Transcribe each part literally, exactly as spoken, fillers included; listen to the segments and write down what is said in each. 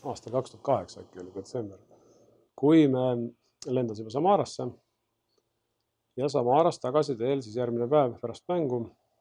aastal kaks tuhat kaheksa äkki oli detsember, kui me lendasime Samarasse ja Samarast tagasi teel siis järgmine päev pärast mängu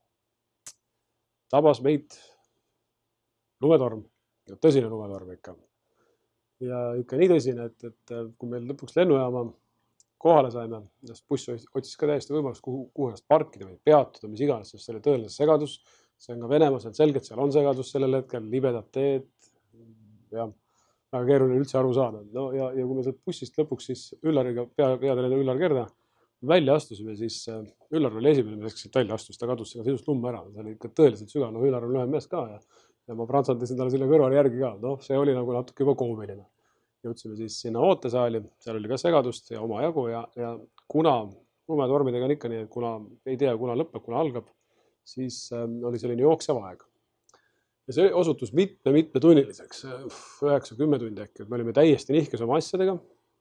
tabas meid lumetorm, tõsine lumetorm ikka. Ja ikka nii tõsine, et, et kui meil lõpuks lennujaama kohale saime, sest buss otsis ka täiesti võimalust, kuhu, kuhu ennast parkida või peatuda, mis iganes, sest see oli tõeline segadus. See on ka Venemaa, see on selgelt, seal on segadus sellel hetkel, libedad teed ja väga keeruline üldse aru saada. No ja, ja kui me sealt bussist lõpuks siis Üllariga, pea, peatreener Üllar Kerda välja astusime, siis Üllar oli esimene, mis sealt välja astus, ta kadus sisust lumme ära. See oli ikka tõeliselt sügav, no Üllar on lühem mees ka ja, ja ma prantsandasin talle selle kõrval järgi ka. No see oli nagu natuke juba koomiline. Jõudsime siis sinna ootesaali, seal oli ka segadust ja oma jagu ja, ja kuna lumetormidega on ikka nii, et kuna ei tea, kuna lõpeb, kuna algab, siis ähm, oli selline jooksev aeg. Ja see osutus mitme-mitme tunniliseks, üheksa kümme tundi äkki, me olime täiesti nihkes oma asjadega.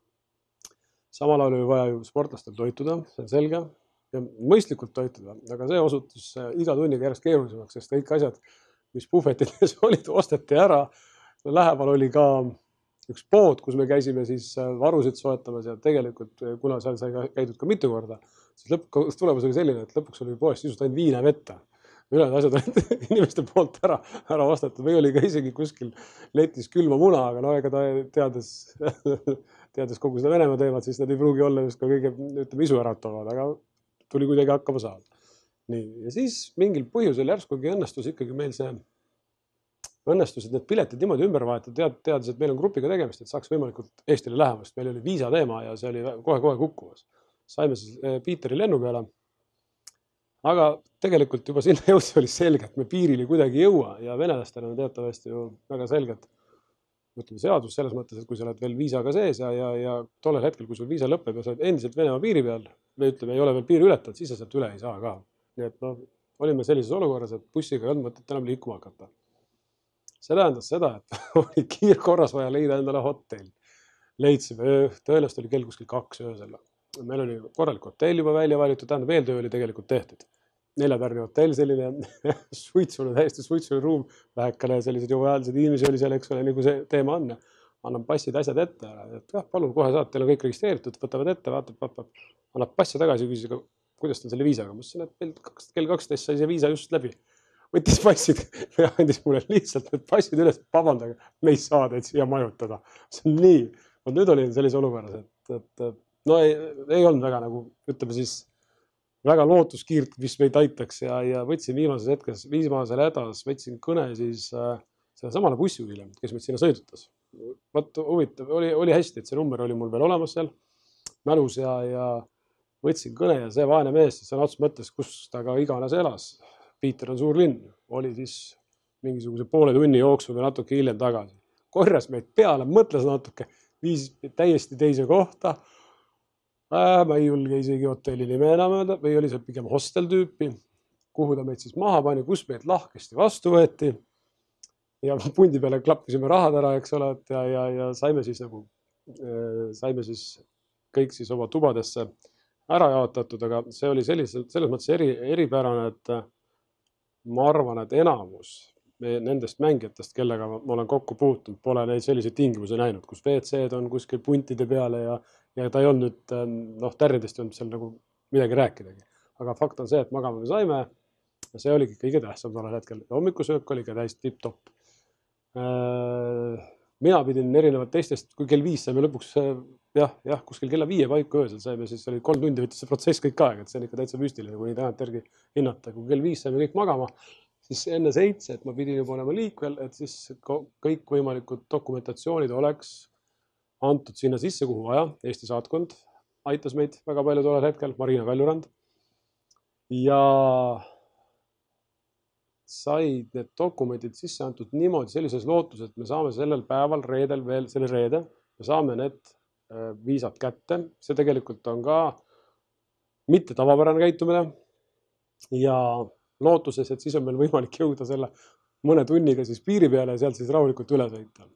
Samal ajal oli vaja ju sportlastel toituda, see on selge, ja mõistlikult toituda, aga see osutus iga tunniga järjest keerulisemaks, sest kõik asjad, mis puhvetides olid, osteti ära. Lähemal oli ka üks pood, kus me käisime siis varusid soetamas ja tegelikult, kuna seal sai käidud ka mitu korda, siis lõpuks tulemus oli selline, et lõpuks oli poest sisust ainult viina vette. Ülejäänud asjad olid inimeste poolt ära, ära vastatud. Või oli ka isegi kuskil letis külma muna, aga no ega ta teades, teades kogu seda Venemaa teemat, siis nad ei pruugi olla just ka kõige ütleme, isu äratavad, aga tuli kuidagi hakkama saada. Nii, ja siis mingil põhjusel järskugi õnnestus ikkagi meil see õnnestus, et need piletid niimoodi ümber vahetada, tead, teades, et meil on grupiga tegemist, et saaks võimalikult Eestile lähemast. Meil oli viisa teema ja see oli kohe-kohe kukkumas. Saime siis Piiteri lennu peale. Aga tegelikult juba sinna jõudsi oli selge, et me piirili kuidagi jõua ja venelastele on teatavasti ju väga selgelt ütleme, seadus selles mõttes, et kui sa oled veel viisaga sees ja, ja, ja tollel hetkel, kui sul viisa lõpeb ja sa oled endiselt Venemaa piiri peal, me ütleme, ei ole veel piiri ületanud, siis sa sealt üle ei saa ka. Nii et no, olime sellises olukorras, et bussiga ei olnud mõtet enam liikuma hakata. See tähendas seda, et oli kiirkorras vaja leida endale hotell. Leidsime, tõenäoliselt oli kell kuskil kaks öösel. Meil oli korralik hotell juba välja valitud, tähendab eeltöö oli tegelikult tehtud. Neljatärni hotell, selline suitsune, täiesti suitsune ruum, vähekale sellised joviaalsed inimesi oli seal, eks ole, nagu see teema on. Annan passid asjad ette, et jah, palun kohe saad, teil on kõik registreeritud, võtavad ette, vaatab, vaatab, annab passi tagasi, küsib, kuidas ta on selle viisaga. Mõtlesin, et kell kaksteist sai see viisa just läbi. Võttis passid ja andis mulle lihtsalt need passid üles, vabandage, me ei saa teid siia majutada. See on nii. Nüüd olin sellise olukorras, et, et no ei, ei olnud väga nagu, ütleme siis, väga lootuskiirt, mis meid aitaks ja, ja võtsin viimases hetkes, viimasel hädas, võtsin kõne siis äh, selle samale bussijuhile, kes meid sinna sõidutas. Vaat huvitav, oli, oli hästi, et see number oli mul veel olemas seal mälus ja, ja võtsin kõne ja see vaene mees, see on ots mõttes, kus ta ka iganes elas. Piiter on suur linn, oli siis mingisuguse poole tunni jooksul või natuke hiljem tagasi. Korjas meid peale, mõtles natuke, viis täiesti teise kohta. Äh, ma ei julge isegi hotelli nime enam öelda, või oli see pigem hostel tüüpi, kuhu ta meid siis maha pani, kus meid lahkesti vastu võeti. Ja pundi peale klappisime rahad ära, eks ole, ja, ja, ja saime siis nagu, saime siis kõik siis oma tubadesse ära jaotatud, aga see oli selliselt, selles mõttes eri, eripärane, et ma arvan, et enamus nendest mängijatest, kellega ma olen kokku puutunud, pole neid selliseid tingimusi näinud, kus V C-d on kuskil puntide peale ja, ja ta ei olnud nüüd, noh, tärnidest ei olnud seal nagu midagi rääkidagi. Aga fakt on see, et magama me saime ja see oligi kõige tähtsam tollel hetkel. Hommikusöök oli ka täiesti tipp-topp. Mina pidin erinevalt teistest, kui kell viis saime lõpuks, jah, jah, kuskil kella viie paiku öösel saime, siis oli kolm tundi võttis see protsess kõik aeg, et see on ikka täitsa müstiline, kui nii tähelt järgi hinnata. Kui kell viis saime kõik magama, siis enne seitse, et ma pidin juba olema liikvel, et siis kõik võimalikud dokumentatsioonid oleks antud sinna sisse, kuhu vaja. Eesti saatkond aitas meid väga palju tollel hetkel, Marina Kaljurand. Ja said need dokumendid sisse antud niimoodi sellises lootus, et me saame sellel päeval reedel veel, selle reede, me saame need viisad kätte. See tegelikult on ka mitte tavapärane käitumine ja lootuses, et siis on meil võimalik jõuda selle mõne tunniga siis piiri peale ja sealt siis rahulikult üle sõita.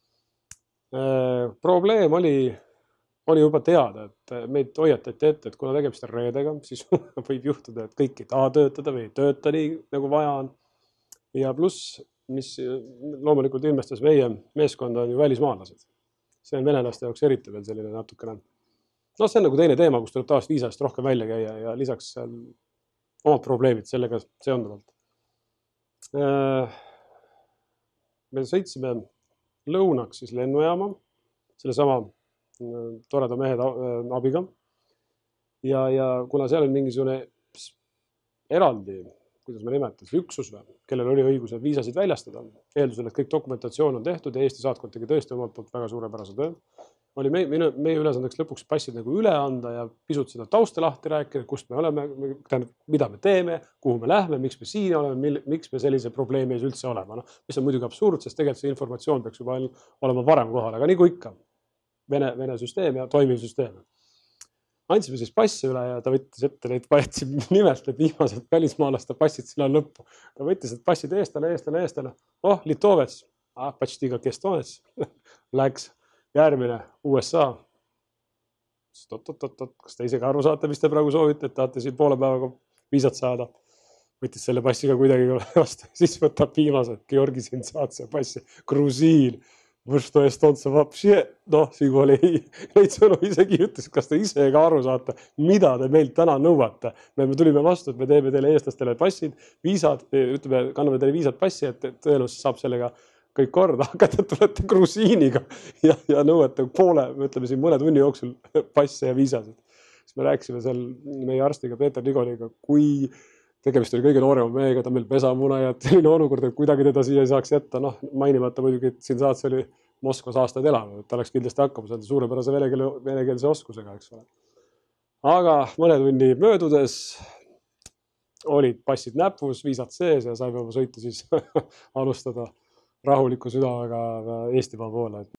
Probleem oli, oli juba teada, et meid hoiatati ette, et kuna tegemist on reedega, siis võib juhtuda, et kõik ei taha töötada või ei tööta nii, nagu vaja on. Ja pluss mis loomulikult ilmestas meie meeskonda on ju välismaalased. See on venelaste jaoks eriti veel selline natukene. No see on nagu teine teema, kus tuleb taas viisast rohkem välja käia ja lisaks seal omad probleemid sellega seonduvalt. Me sõitsime lõunaks siis lennujaama, selle sama toreda mehe abiga. Ja, ja kuna seal on mingisugune eraldi, kuidas me nimetas, üksus või, kellel oli õigus viisasid väljastada, eeldusel, et kõik dokumentatsioon on tehtud ja Eesti saatkond tegi tõesti omalt poolt väga suurepärase töö, oli meie, meie ülesandeks lõpuks passid nagu üle anda ja pisut seda tausta lahti rääkida, kust me oleme, mida me teeme, kuhu me lähme, miks me siin oleme, miks me sellise probleemi ees üldse olema. No, mis on muidugi absurd, sest tegelikult see informatsioon peaks juba olema varem kohal, aga nagu ikka, Vene, Vene süsteem ja toimiv süsteem. Andsime siis passi üle ja ta võttis ette neid passi nimelt, need viimased välismaalaste passid sina lõppu. Ta võttis need passid eestale, eestale, eestale. Oh, Litovets, ah, pačtiga kestonets. Läks järgmine U S A. Tot, tot, tot, tot. Kas te ise ka aru saate, mis te praegu soovite, et tahate siin poole päevaga viisat saada? Võttis selle passiga kuidagi vastu. Siis võtab viimased Georgi Sintsaatse passi. Grusiin. Või što estonca vapšie, noh, siinkohal ei, neid sõnu isegi ütles, kas te ise ka aru saate, mida te meilt täna nõuate. Me tulime vastu, et me teeme teile eestlastele passid, viisad, ütleme, kanname teile viisad passi, et tõenäoliselt saab sellega kõik korda, aga te tulete grusiiniga ja, ja nõuete poole, me ütleme siin mõne tunni jooksul passe ja viisasid. Siis me rääkisime seal meie arstiga Peeter Nigoliga, kui tegemist oli kõige noorema mehega, ta meil pesamuna ja selline olukord, et kuidagi teda siia ei saaks jätta. Noh, mainimata muidugi, et siin saats oli Moskvas aastaid elanud, et ta oleks kindlasti hakkama saada suurepärase venekeelse oskusega, eks ole. Aga mõne tunni möödudes olid passid näpus, viisad sees ja saime oma sõitu siis alustada rahuliku südamega Eestimaa poole.